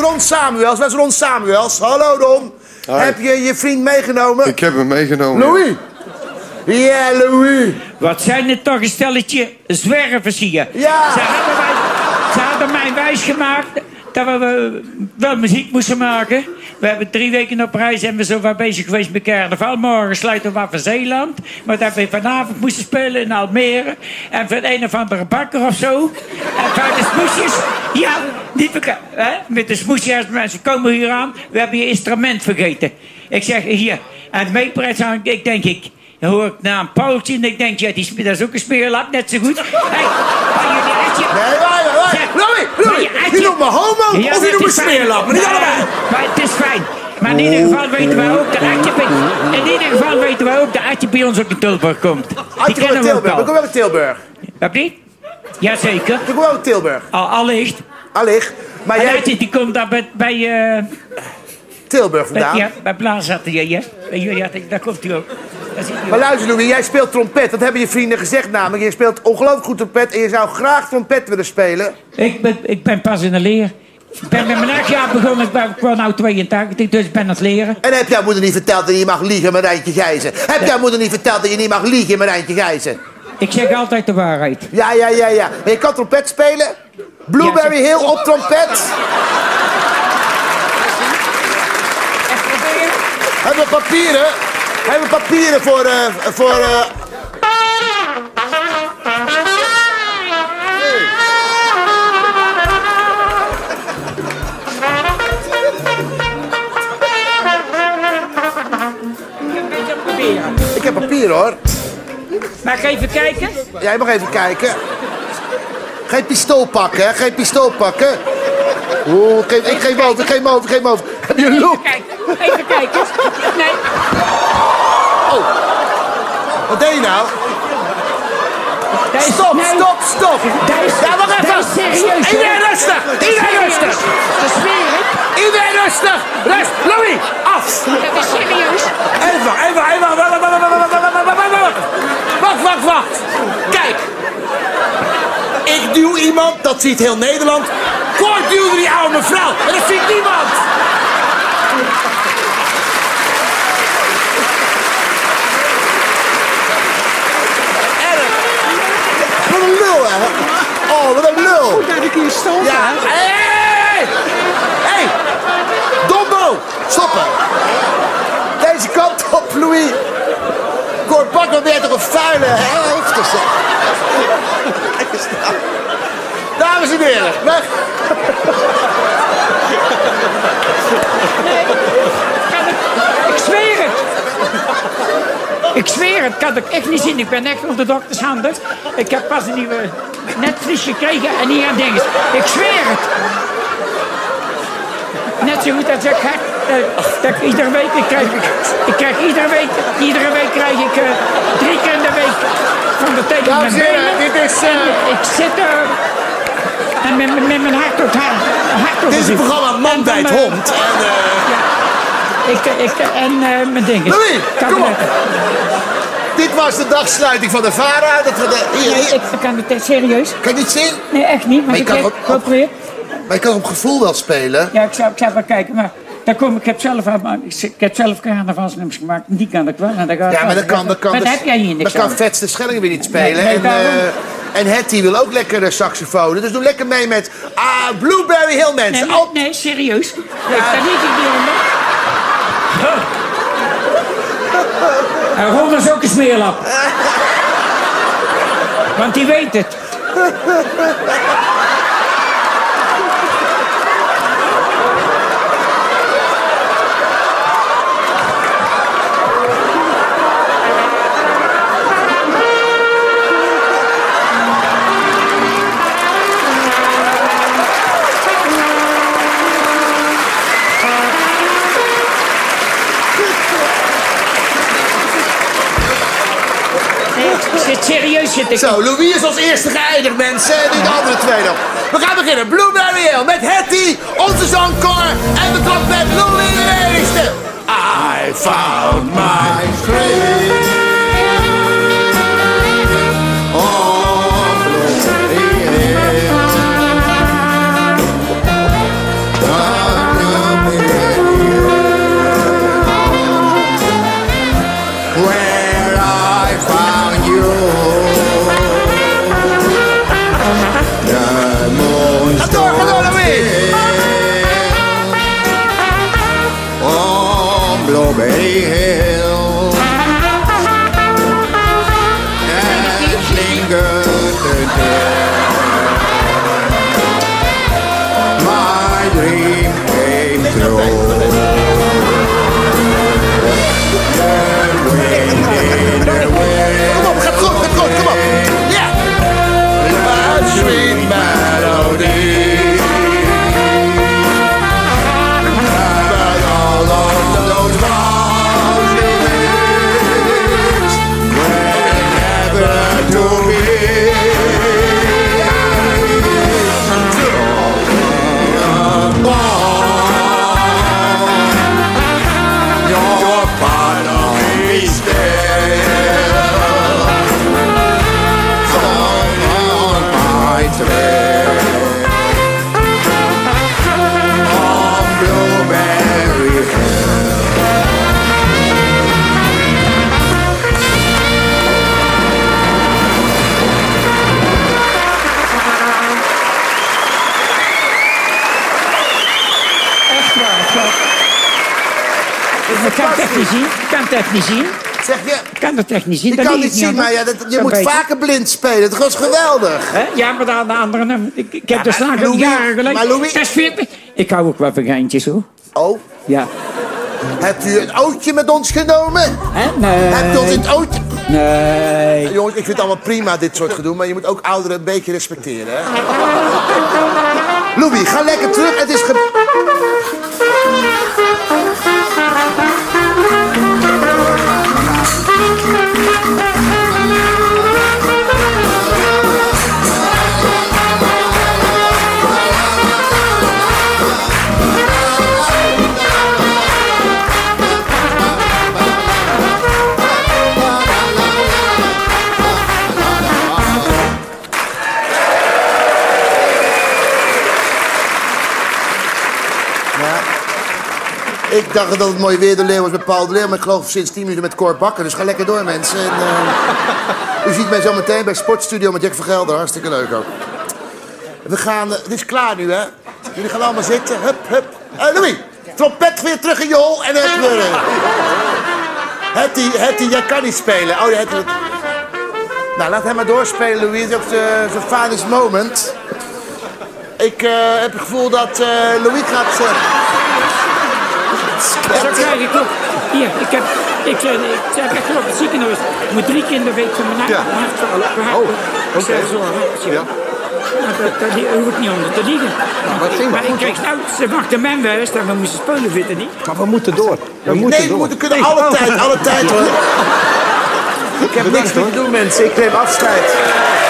Ron Samuels. Hallo, Ron. Hi. Heb je je vriend meegenomen? Ik heb hem meegenomen. Louis. Ja, Louis. Wat zijn het toch een stelletje zwervers hier. Ja. Ze hadden mij wijsgemaakt dat we wel muziek moesten maken. We hebben 3 weken op reis en we zijn zo wat bezig geweest met carnaval. Morgen sluiten we af van Zeeland. Maar dat we vanavond moesten spelen in Almere. En voor een of andere bakker of zo. En voor de smoesjes. Ja, niet vergeten. Met de smoesjes, mensen komen hier aan. We hebben je instrument vergeten. Ik zeg hier. En de meeprijs aan, ik denk ik. Dan hoor ik naar een Paultje en ik denk, ja, dat is ook een smeerlap, net zo goed. Hey, Nee, Louis, je noemt me homo of je noemt me smeerlap, maar niet allebei. Maar het is fijn. Maar in ieder geval weten we ook dat Adje bij ons ook in Tilburg komt. Adje komt uit Tilburg, ik kom wel in Tilburg. Wat niet? Jazeker. Ik kom wel in Tilburg. Allicht. Allicht. Maar En jij... Adje die komt daar bij Tilburg vandaan. ja, bij Blaasatelier, ja. Ja, daar komt hij ook. Maar luister Louis, jij speelt trompet. Dat hebben je vrienden gezegd namelijk. Je speelt ongelooflijk goed trompet en je zou graag trompet willen spelen. Ik ben pas in de leer. Ik ben met mijn 8 jaar begonnen, ik ben nu 82, dus ik ben aan het leren. En heb jouw moeder niet verteld dat je mag liegen met Rijntje Gijzen? Heb jouw moeder niet verteld dat je niet mag liegen met Rijntje Gijzen? Ik zeg altijd de waarheid. Ja. Maar je kan trompet spelen? Blueberry Hill op trompet? Hebben we papieren? Hebben we papieren voor Ik heb papieren hoor. Mag ik even kijken? Jij mag even kijken. Geen pistool pakken, hè? Geen pistool pakken. Oeh, ik geef over. Heb je een loop? Even kijken. Nee. Oh. Wat deed je nou? Stop. Ja, wacht even. Serieus. Iedereen rustig. Iedereen rustig. Rust. Louis, af. Dat is serieus. Even. Wacht. Kijk. Ik duw iemand, dat ziet heel Nederland. Kort duwde die oude mevrouw. En dat ziet niemand. Erg. Wat een lul, hè? Oh, wat een lul. Goed dat ik hier stond, Ja. hè? Hey. Dombo. Stoppen. Deze kant op, Louis. Kort Bakker, ben jij toch een vuile helft of zo? Kijk eens nou. Dames en heren, weg. Ik zweer het, kan ik echt niet zien. Ik ben echt op de doktershanden. Ik heb pas een nieuwe netvlies gekregen en niet aan dingen. Ik zweer het. Net zo goed als ik dat iedere week iedere week krijg ik 3 keer in de week van de teken Dames en heren, dit is... Ik zit en met mijn hart op haar. Dit is het programma Man bijt hond. En mijn dingen. Louis, kom op. Dit was de dagsluiting van de VARA. Ik kan het serieus. Kan je niet zien? Nee, echt niet. Maar je ik kan heb ook- geprobeerd. Maar je kan op gevoel wel spelen. Ja, ik zou wel kijken, maar daar kom ik. Ik heb zelf carnavalsnummers gemaakt. Die kan ik wel. En dat gaat Ja, maar dat kan... Maar daar heb jij hier niks Dan kan aan. Vets de Schelling weer niet spelen. Nee, daarom. En Hetty wil ook lekker de saxofoon. Dus doe lekker mee met Blueberry Hill, mensen. Nee, serieus. Nee, daar niet in die onder. En Ron is ook een smeerlap. Want die weet het. Serieus zit ik. Zo, Louis is als eerste geëindigd, mensen. En nu de andere twee nog. We gaan beginnen. Blueberry Hill met Hetty, onze zangkoor. En we trappen met Louis de eerste. I found my friend. Oh, Blueberry Hill. Blueberry Hill. And lingered there. My dream came true. Kom op, gaat goed, kom op. Ja! My sweet melody. But all of those violins were never to be. You're part of me still. On my trail. On Blueberry Hill. Echt waar, schat. Ik kan het echt niet zien. Ik kan het echt niet zien. Zeg je? Ik kan het echt niet zien. Je Dat kan lieg niet ik zien, aan, maar hoor. ja, je Zo moet beter. vaker blind spelen. Dat was geweldig. Hè? Ja, maar de andere nummer. Ik heb de maar slagen Louis- jaren geleden. maar Louis- Dat is 40. Ik hou ook wel van geintjes, hoor. Oh, Ja. hebt u een ootje met ons genomen? Hè? Nee. Hebt u ons in het ootje? Nee. Jongens, ik vind het allemaal prima, dit soort gedoe. Maar je moet ook ouderen een beetje respecteren, hè? Louis, ga lekker terug. Het is Ik dacht dat het mooi weer de leeuw was met Paul de Leeuw, maar ik geloof sinds 10 minuten met Cor Bakker. Dus ga lekker door, mensen. En, u ziet mij zo meteen bij Sportstudio met Jack van Gelder. Hartstikke leuk ook. We gaan... het is klaar nu, hè? Jullie gaan allemaal zitten. Hup, hup. Louis, trompet weer terug in je hol en het weer... Hetty, jij kan niet spelen. Oh, ja, Hetty... Nou, laat hem maar doorspelen, Louis. Het is ook zijn finest moment. Ik heb het gevoel dat Louis gaat... Zo krijg ik ook. Hier, ik heb echt op het ziekenhuis. Ik moet 3 keer in de week van mijn hart vallen. Oh, oké. Ja. Daar hoef ik niet onder te liegen. Maar het ging wel Maar ik goed, kreeg nou, ze wachten mijn wijs dat we moesten spelen, weet je niet? Maar we moeten door. We We kunnen alle tijd hoor. Ik heb niks meer te doen, mensen. Ik neem afscheid.